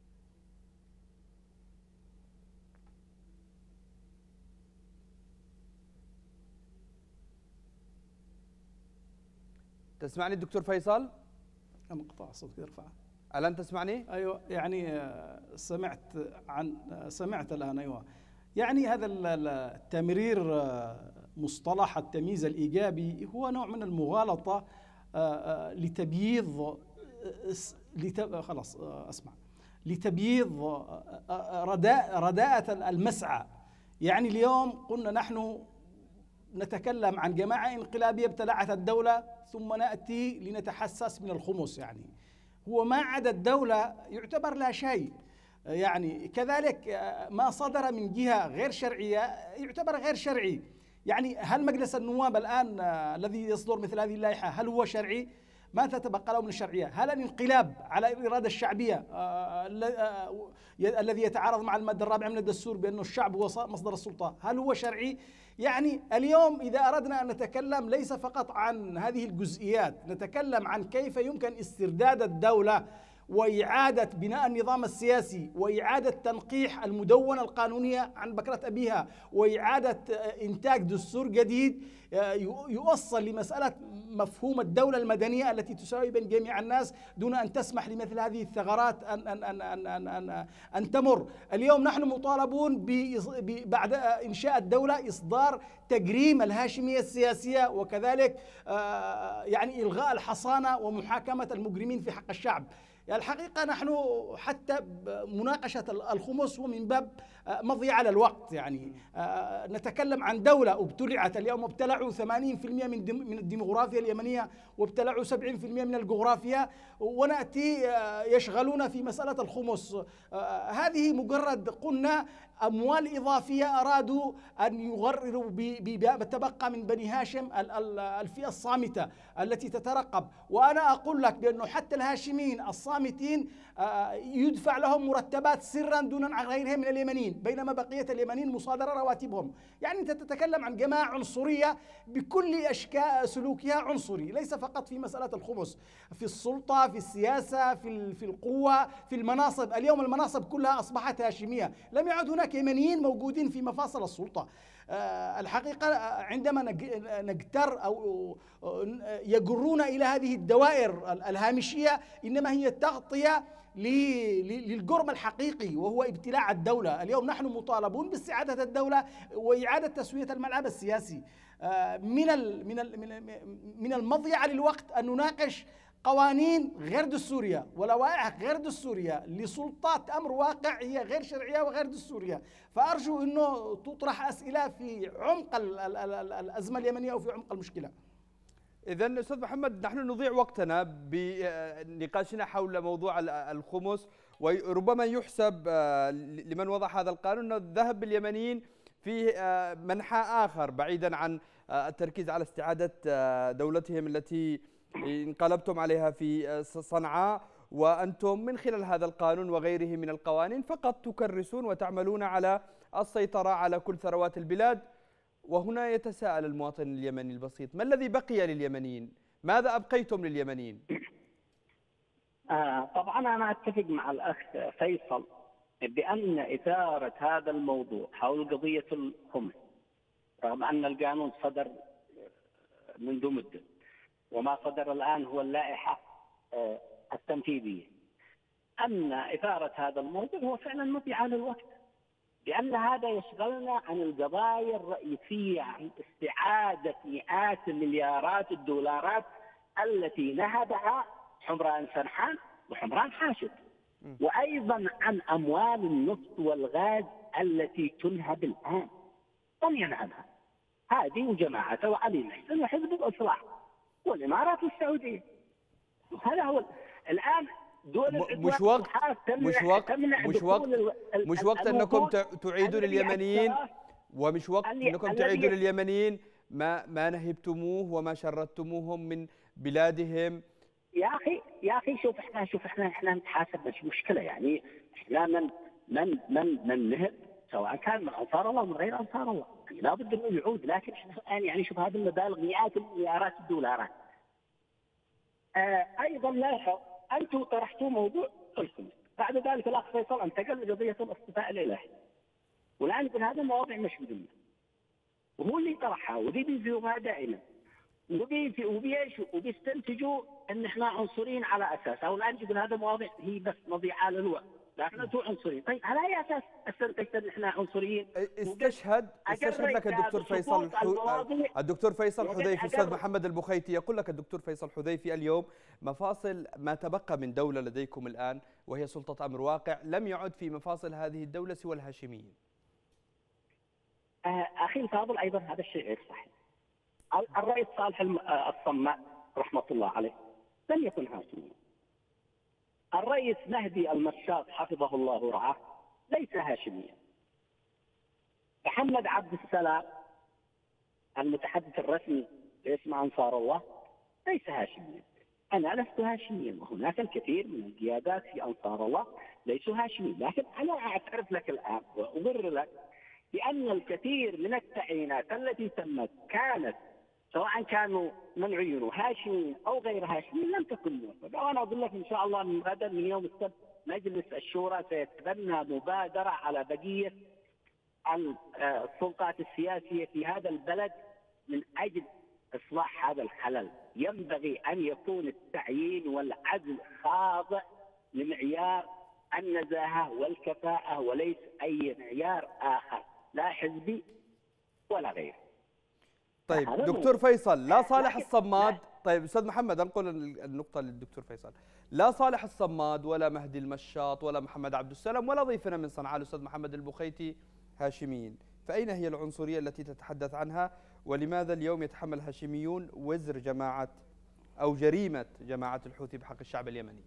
تسمعني الدكتور فيصل؟ انقطع صوتك يرفع. الآن تسمعني؟ ايوه يعني سمعت عن سمعت الآن. ايوه يعني هذا التمرير مصطلح التمييز الإيجابي هو نوع من المغالطة لتبييض لت... خلاص اسمع لتبييض رداء رداءة المسعى. يعني اليوم قلنا نحن نتكلم عن جماعة انقلابية ابتلعت الدولة ثم نأتي لنتحسس من الخمس. يعني هو ما عدا الدولة يعتبر لا شيء. يعني كذلك ما صدر من جهة غير شرعية يعتبر غير شرعي. يعني هل مجلس النواب الآن الذي يصدر مثل هذه اللائحة هل هو شرعي؟ ماذا تبقى له من الشرعية؟ هل الانقلاب على الإرادة الشعبية الذي يتعارض مع المادة الرابعة من الدستور بأنه الشعب هو مصدر السلطة هل هو شرعي؟ يعني اليوم إذا أردنا أن نتكلم ليس فقط عن هذه الجزئيات، نتكلم عن كيف يمكن استرداد الدولة وإعادة بناء النظام السياسي وإعادة تنقيح المدونة القانونية عن بكرة أبيها وإعادة إنتاج دستور جديد يوصل لمسألة مفهوم الدولة المدنية التي تساوي بين جميع الناس دون أن تسمح لمثل هذه الثغرات أن أن أن أن أن, أن, أن تمر. اليوم نحن مطالبون بعد إنشاء الدولة إصدار تجريم الهاشمية السياسية وكذلك يعني إلغاء الحصانة ومحاكمة المجرمين في حق الشعب. يعني الحقيقة نحن حتى مناقشة الخمس ومن باب مضي على الوقت، يعني نتكلم عن دولة ابتلعت اليوم، ابتلعوا ثمانين بالمئة من الديموغرافيا اليمنية وابتلعوا سبعين بالمئة من الجغرافيا، ونأتي يشغلون في مسألة الخمس. هذه مجرد قلنا أموال إضافية أرادوا أن يغرروا بما تبقى من بني هاشم الفئة الصامتة التي تترقب. وأنا أقول لك بأنه حتى الهاشميين الصامتين يدفع لهم مرتبات سرا دون عن غيرهم من اليمنيين، بينما بقية اليمنيين مصادرة رواتبهم. يعني أنت تتكلم عن جماعة عنصرية بكل أشكال سلوكها عنصري، ليس فقط في مسألة الخمس، في السلطة، في السياسة، في في القوة، في المناصب. اليوم المناصب كلها أصبحت هاشمية، لم يعد هناك يمنيين موجودين في مفاصل السلطة. الحقيقة عندما نجتر أو يجرون إلى هذه الدوائر الهامشية إنما هي تغطية للجرم الحقيقي وهو ابتلاع الدولة. اليوم نحن مطالبون باستعادة الدولة وإعادة تسوية الملعب السياسي. من من من المضي على الوقت أن نناقش قوانين غير دستورية ولوائح غير دستورية لسلطات أمر واقع هي غير شرعية وغير دستورية. فأرجو أنه تطرح أسئلة في عمق الأزمة اليمنية وفي عمق المشكلة. إذن أستاذ محمد نحن نضيع وقتنا بنقاشنا حول موضوع الخمس، وربما يحسب لمن وضع هذا القانون أنه الذهب باليمنيين في منحى آخر بعيدا عن التركيز على استعادة دولتهم التي انقلبتم عليها في صنعاء، وأنتم من خلال هذا القانون وغيره من القوانين فقط تكرسون وتعملون على السيطرة على كل ثروات البلاد. وهنا يتساءل المواطن اليمني البسيط، ما الذي بقي لليمنيين؟ ماذا أبقيتم لليمنيين؟ آه طبعا أنا أتفق مع الأخ فيصل بأن إثارة هذا الموضوع حول قضية الخمس رغم أن القانون صدر منذ مدة وما صدر الآن هو اللائحة آه التنفيذية، أن إثارة هذا الموضوع هو فعلا مضيعة للوقت، لأن هذا يشغلنا عن القضايا الرئيسية، عن استعادة مئات المليارات الدولارات التي نهبها حمران سرحان وحمران حاشد، وأيضا عن أموال النفط والغاز التي تنهب الآن. من ينهبها؟ هذه وجماعته وعلي محسن وحزب الإصلاح والإمارات والسعودية. هذا هو الآن دولة مش وقت مش وقت مش وقت مش وقت انكم تعيدوا لليمنيين، ومش وقت انكم تعيدوا لليمنيين ما ما نهبتموه وما شردتموهم من بلادهم. يا اخي يا اخي شوف احنا شوف احنا احنا نتحاسب، مش مشكله يعني احنا من من من من نهب سواء كان من انصار الله ومن غير انصار الله، يعني لابد انه يعود. لكن احنا الان يعني شوف هذه المبالغ مئات المليارات الدولارات. آه ايضا لاحظ انتم طرحتوا موضوع الخمس، بعد ذلك الاخ فيصل انتقل لقضيه الاصطفاء الالهي، والان يقول هذا مواضيع مش مهمه، وهو اللي طرحها ودي بيزيوها دائما وبي وبيش وبيستنتجوا ان احنا عنصريين على اساسها، والان يقول هذا مواضيع هي بس مضيعه للوقت، لكن انتم عنصريين. طيب على اي اساس استنتجت ان احنا عنصريين؟ استشهد استشهد لك الدكتور فيصل الدكتور فيصل حذيفي. استاذ محمد البخيتي يقول لك الدكتور فيصل حذيفي اليوم مفاصل ما تبقى من دوله لديكم الان وهي سلطه امر واقع، لم يعد في مفاصل هذه الدوله سوى الهاشميين. آه اخي الفاضل ايضا هذا الشيء غير صحيح. الرئيس صالح الصماء رحمه الله عليه لم يكن هاشميا. الرئيس مهدي المشاط حفظه الله ورعاه ليس هاشميا. محمد عبد السلام المتحدث الرسمي باسم انصار الله ليس هاشميا. أنا لست هاشميا، وهناك الكثير من القيادات في أنصار الله ليسوا هاشميين، لكن أنا أعترف لك الآن وأبرر لك بأن الكثير من التعيينات التي تمت كانت سواء كانوا من عيونه هاشميين أو غير هاشميين لم تكن موفقة. وأنا أقول لك إن شاء الله من غدا من يوم السبت مجلس الشورى سيتبنى مبادرة على بقية السلطات السياسية في هذا البلد من أجل إصلاح هذا الخلل. ينبغي أن يكون التعيين والعزل خاضع لمعيار النزاهة والكفاءة وليس أي معيار آخر لا حزبي ولا غيره. طيب دكتور فيصل، لا صالح الصماد، طيب أستاذ محمد أنقل النقطة للدكتور فيصل، لا صالح الصماد ولا مهدي المشاط ولا محمد عبد السلام ولا ضيفنا من صنعاء الأستاذ محمد البخيتي هاشميين، فأين هي العنصرية التي تتحدث عنها؟ ولماذا اليوم يتحمل هاشميون وزر جماعة أو جريمة جماعة الحوثي بحق الشعب اليمني؟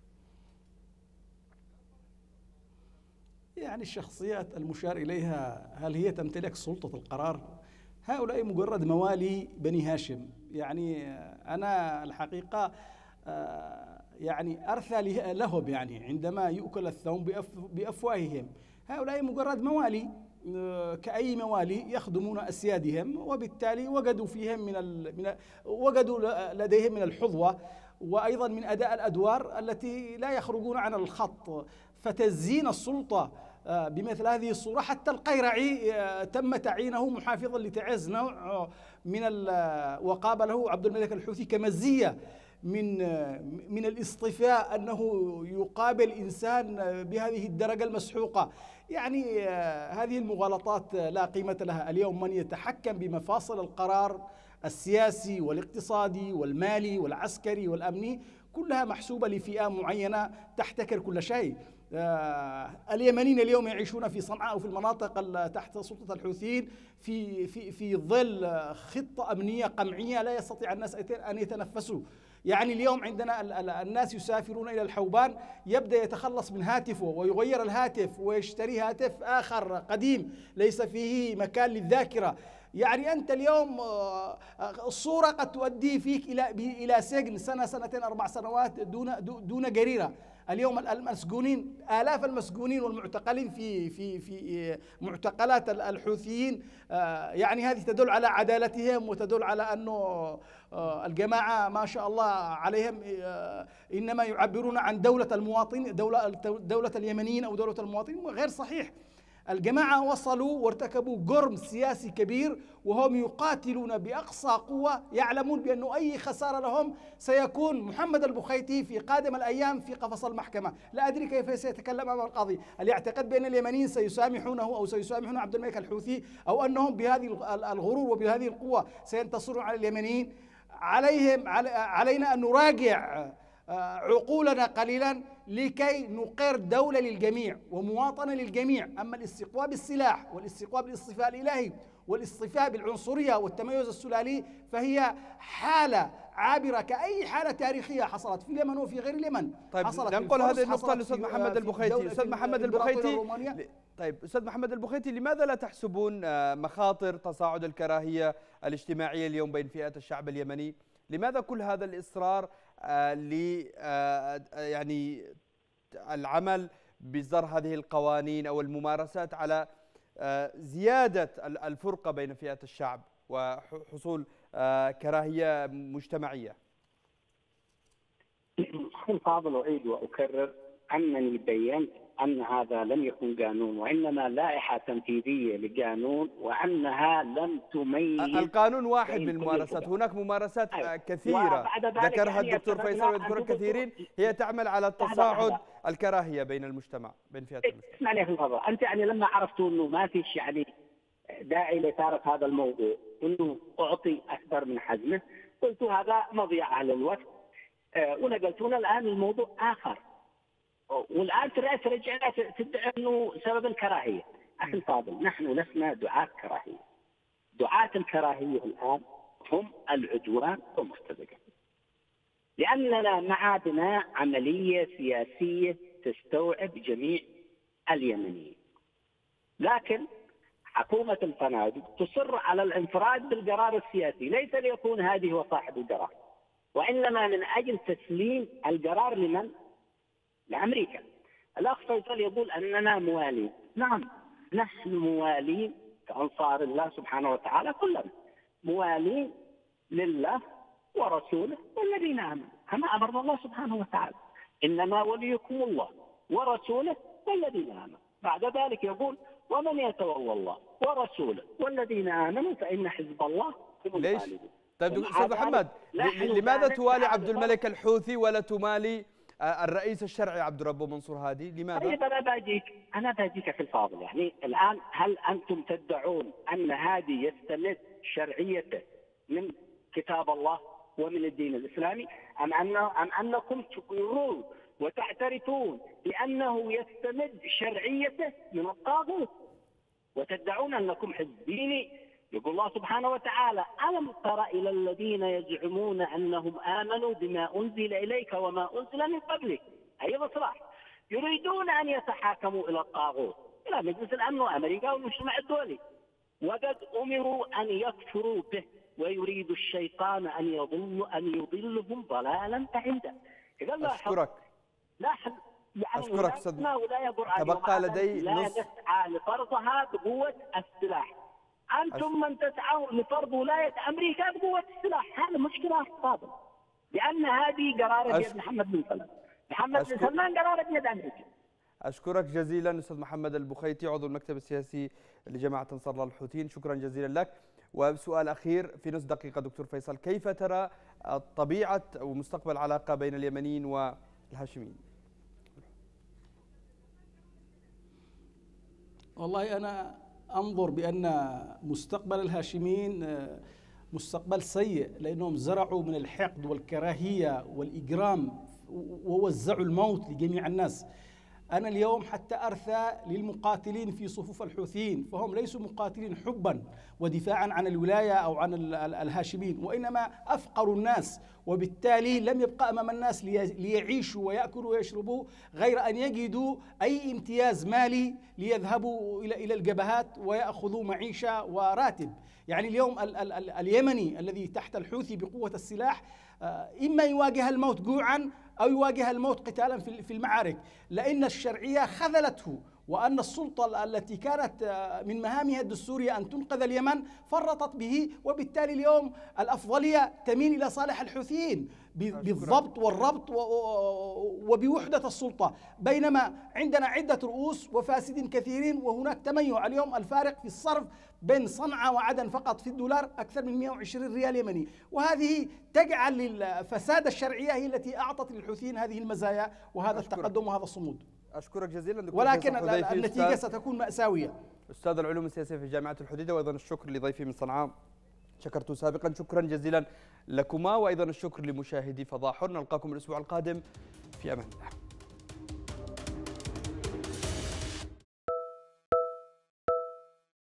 يعني الشخصيات المشار إليها هل هي تمتلك سلطة القرار؟ هؤلاء مجرد موالي بني هاشم. يعني أنا الحقيقة يعني أرثى لهم يعني عندما يؤكل الثوم بأفواههم. هؤلاء مجرد موالي كأي موالي يخدمون أسيادهم، وبالتالي وجدوا فيهم من ال... من وجدوا لديهم من الحظوة وأيضا من أداء الأدوار التي لا يخرجون عن الخط. فتزيين السلطة بمثل هذه الصورة، حتى القيرعي تم تعيينه محافظا لتعز نوع من وقابله عبد الملك الحوثي كمزية من من الاصطفاء أنه يقابل إنسان بهذه الدرجة المسحوقة. يعني هذه المغالطات لا قيمة لها. اليوم من يتحكم بمفاصل القرار السياسي والاقتصادي والمالي والعسكري والأمني كلها محسوبة لفئة معينة تحتكر كل شيء. اليمنيين اليوم يعيشون في صنعاء وفي المناطق تحت سلطة الحوثيين في في في ظل خطة أمنية قمعية لا يستطيع الناس أن يتنفسوا. يعني اليوم عندنا الناس يسافرون إلى الحوبان، يبدأ يتخلص من هاتفه ويغير الهاتف ويشتري هاتف آخر قديم ليس فيه مكان للذاكرة. يعني أنت اليوم الصورة قد تؤدي فيك إلى إلى سجن سنة سنتين أربع سنوات دون دون جريرة. اليوم المسجونين آلاف المسجونين والمعتقلين في في في معتقلات الحوثيين، يعني هذه تدل على عدالتهم وتدل على أنه الجماعة ما شاء الله عليهم إنما يعبرون عن دولة المواطن، دولة دولة اليمنيين أو دولة المواطنين. غير صحيح. الجماعة وصلوا وارتكبوا جرم سياسي كبير وهم يقاتلون بأقصى قوة، يعلمون بأنه أي خسارة لهم سيكون محمد البخيتي في قادم الأيام في قفص المحكمة. لا أدري كيف سيتكلم أمام القاضي. هل يعتقد بأن اليمنيين سيسامحونه أو سيسامحون عبد الملك الحوثي، أو أنهم بهذه الغرور وبهذه القوة سينتصرون على اليمنيين؟ عليهم علينا أن نراجع عقولنا قليلا لكي نقر دولة للجميع ومواطنة للجميع. أما الاستقواء بالسلاح والاستقواء بالاصطفاء الإلهي والاصطفاء بالعنصرية والتميز السلالي فهي حالة عابرة كأي حالة تاريخية حصلت في اليمن وفي غير اليمن. طيب ننقل هذه النقطة للأستاذ محمد البخيتي. أستاذ محمد البخيتي طيب أستاذ محمد البخيتي، لماذا لا تحسبون مخاطر تصاعد الكراهية الاجتماعية اليوم بين فئات الشعب اليمني؟ لماذا كل هذا الإصرار آه ل آه يعني العمل بإصدار هذه القوانين أو الممارسات على آه زيادة الفرقة بين فئات الشعب وحصول آه كراهية مجتمعية؟ أخي الفاضل، أعيد وأكرر أنني بينت أن هذا لم يكن قانون وإنما لائحة تنفيذية لقانون، وأنها لم تميز. القانون واحد من الممارسات، هناك ممارسات أيوة. كثيرة ذكرها يعني الدكتور فيصل ويذكرها كثيرين هي تعمل على تصاعد الكراهية بين المجتمع بين فئات المجتمع. اسمعني يا أخي الفاضل، أنت يعني لما عرفتوا أنه ما فيش يعني داعي لإثارة هذا الموضوع، أنه أعطي أكثر من حجمه، قلت هذا مضيعة للوقت، أه ونقلتونا الآن الموضوع آخر، والآن ترجعنا تدعي أنه سبب الكراهية. أخي الفاضل، نحن لسنا دعاة كراهية. دعاة الكراهية الآن هم العدوان والمرتزقة، لأننا مع بناء عملية سياسية تستوعب جميع اليمنيين، لكن حكومة الفنادق تصر على الانفراد بالقرار السياسي، ليس ليكون هذه هو صاحب القرار. وإنما من أجل تسليم القرار لمن؟ لأمريكا. الأخ فيصل يقول أننا موالين. نعم، نحن موالين كأنصار الله سبحانه وتعالى، كلنا موالين لله ورسوله والذين آمنوا كما أمرنا الله سبحانه وتعالى، إنما وليكم الله ورسوله والذين آمنوا. بعد ذلك يقول ومن يتولى الله ورسوله والذين آمنوا فإن حزب الله هم الغالبون. طيب أستاذ محمد، لماذا توالي عبد الملك الحوثي ولا تمالي الرئيس الشرعي عبد الرب منصور هادي؟ لماذا؟ طيب أنا باجيك أنا باجيك أخي الفاضل، يعني الآن هل أنتم تدعون أن هادي يستمد شرعيته من كتاب الله ومن الدين الإسلامي، أم أن أم أنكم تقرون وتعترفون بأنه يستمد شرعيته من الطاغوت وتدعون أنكم حزب ديني؟ يقول الله سبحانه وتعالى ألم تر إلى الذين يزعمون أنهم آمنوا بما أنزل إليك وما أنزل من قبلك، أي إصلاح، يريدون أن يتحاكموا إلى الطاغوت، إلى مجلس الأمن وأمريكا والمجتمع الدولي، وقد أمروا أن يكفروا به ويريد الشيطان أن يضل أن يضلهم ضلالا بعيدا. أشكرك. لاحظ يعني أشكرك أستاذ. تبقى لدي لا نسعى لفرضها بقوة السلاح. أنتم من تسعون لفرض ولاية أمريكا بقوة السلاح، هذا مشكلة فاضل، لأن هذه قرار بيد محمد بن سلمان، محمد بن سلمان قرار بيد أمريكا. أشكرك جزيلا أستاذ محمد البخيتي عضو المكتب السياسي لجماعة أنصار الله الحوثيين، شكرا جزيلا لك. وسؤال أخير في نصف دقيقة دكتور فيصل، كيف ترى طبيعة ومستقبل العلاقة بين اليمنيين والهاشميين؟ والله أنا أنظر بأن مستقبل الهاشميين مستقبل سيء، لأنهم زرعوا من الحقد والكراهية والإجرام ووزعوا الموت لجميع الناس. أنا اليوم حتى أرثى للمقاتلين في صفوف الحوثيين، فهم ليسوا مقاتلين حبا ودفاعا عن الولاية أو عن الهاشميين، وإنما أفقروا الناس، وبالتالي لم يبقى أمام الناس ليعيشوا ويأكلوا ويشربوا غير أن يجدوا أي امتياز مالي ليذهبوا إلى إلى الجبهات ويأخذوا معيشة وراتب. يعني اليوم ال ال ال اليمني الذي تحت الحوثي بقوة السلاح إما يواجه الموت جوعا أو يواجه الموت قتالا في المعارك، لأن الشرعية خذلته، وأن السلطة التي كانت من مهامها الدستورية أن تنقذ اليمن فرطت به، وبالتالي اليوم الأفضلية تميل إلى صالح الحوثيين بالضبط والربط وبوحدة السلطة، بينما عندنا عدة رؤوس وفاسدين كثيرين، وهناك تميع. اليوم الفارق في الصرف بين صنعاء وعدن فقط في الدولار أكثر من مئة وعشرين ريال يمني، وهذه تجعل الفساد الشرعية هي التي أعطت للحوثيين هذه المزايا وهذا أشكرك. التقدم وهذا الصمود. أشكرك جزيلا دكتور، ولكن النتيجة ستكون مأساوية. أستاذ العلوم السياسية في جامعة الحديدة، وأيضا الشكر لضيفي من صنعاء شكرت سابقا، شكرا جزيلا لكما، وأيضا الشكر لمشاهدي فضاء حر. نلقاكم الأسبوع القادم في أمان الله.